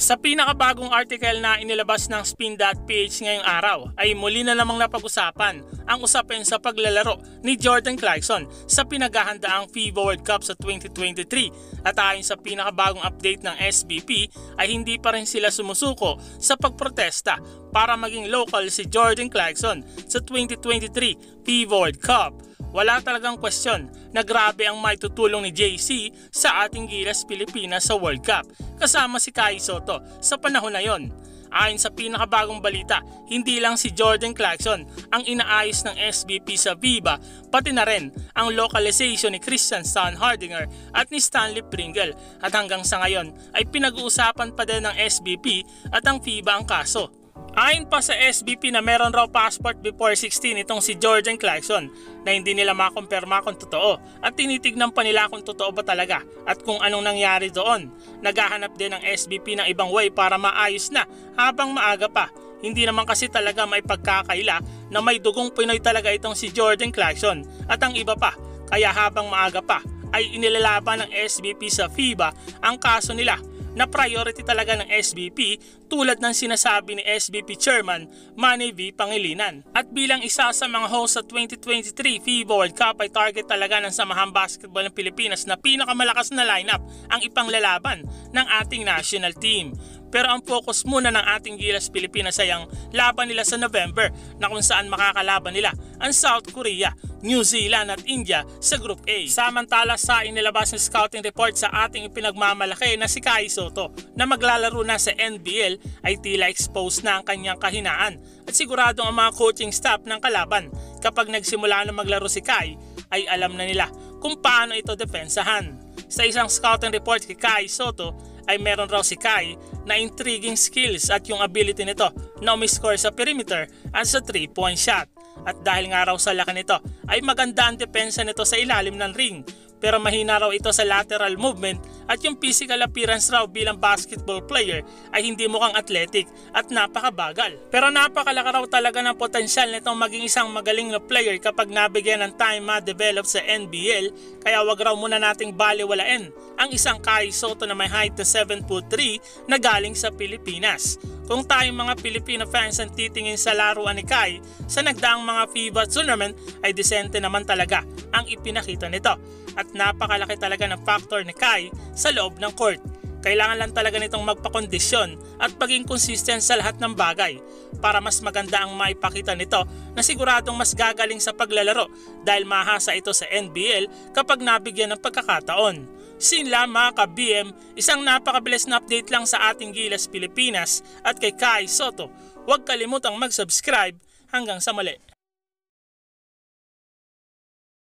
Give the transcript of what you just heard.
Sa pinakabagong article na inilabas ng Spin.ph ngayong araw ay muli na namang napag-usapan ang usapin sa paglalaro ni Jordan Clarkson sa pinaghahandaang FIBA World Cup sa 2023 at ayon sa pinakabagong update ng SBP ay hindi pa rin sila sumusuko sa pagprotesta para maging local si Jordan Clarkson sa 2023 FIBA World Cup. Wala talagang question na grabe ang maitutulong ni JC sa ating Gilas Pilipinas sa World Cup kasama si Kai Sotto sa panahon na yon. Ayon sa pinakabagong balita, hindi lang si Jordan Clarkson ang inaayos ng SBP sa FIBA, pati na rin ang localization ni Christian Stan Hardinger at ni Stanley Pringle at hanggang sa ngayon ay pinag-uusapan pa din ng SBP at ang FIBA ang kaso. Ayon pa sa SBP na meron raw passport before 16 itong si Jordan Clarkson na hindi nila makumpirma kung totoo at tinitignan pa nila kung totoo ba talaga at kung anong nangyari doon. Naghahanap din ng SBP ng ibang way para maayos na habang maaga pa. Hindi naman kasi talaga may pagkakaila na may dugong Pinoy talaga itong si Jordan Clarkson at ang iba pa. Kaya habang maaga pa ay inilalaban ng SBP sa FIBA ang kaso nila na priority talaga ng SBP tulad ng sinasabi ni SBP Chairman Manny V. Pangilinan. At bilang isa sa mga host sa 2023 FIBA World Cup ay target talaga ng Samahang Basketball ng Pilipinas na pinakamalakas na lineup ang ipanglalaban ng ating national team. Pero ang focus muna ng ating Gilas Pilipinas ay ang laban nila sa November na kung saan makakalaban nila ang South Korea, New Zealand at India sa Group A. Samantala sa inilabas ng scouting report sa ating ipinagmamalaki na si Kai Sotto na maglalaro na sa NBL ay tila exposed na ang kanyang kahinaan at siguradong ang mga coaching staff ng kalaban kapag nagsimula na maglaro si Kai ay alam na nila kung paano ito depensahan. Sa isang scouting report kay Kai Sotto ay meron raw si Kai na intriguing skills at yung ability nito na umiscore sa perimeter at sa 3-point shot. At dahil nga raw sa laki nito ay maganda ang depensa nito sa ilalim ng ring. Pero mahina raw ito sa lateral movement at yung physical appearance raw bilang basketball player ay hindi mukhang athletic at napakabagal. Pero napakalaki raw talaga ng potensyal nitong maging isang magaling na player kapag nabigyan ng time ma-develop sa NBL, kaya wag raw muna nating baliwalain ang isang Kai Sotto na may height na 7'3" na galing sa Pilipinas. Kung tayong mga Filipino fans ang titingin sa laruan ni Kai sa nagdaang mga FIBA tournament ay disente naman talaga ang ipinakita nito. At napakalaki talaga ng factor ni Kai sa loob ng court. Kailangan lang talaga nitong magpakondisyon at maging consistent sa lahat ng bagay para mas maganda ang maipakita nito na siguradong mas gagaling sa paglalaro dahil mahasa ito sa NBL kapag nabigyan ng pagkakataon. Sinla mga ka-BM, isang napakabilis na update lang sa ating Gilas Pilipinas at kay Kai Sotto. Huwag kalimutang mag-subscribe. Hanggang sa muli.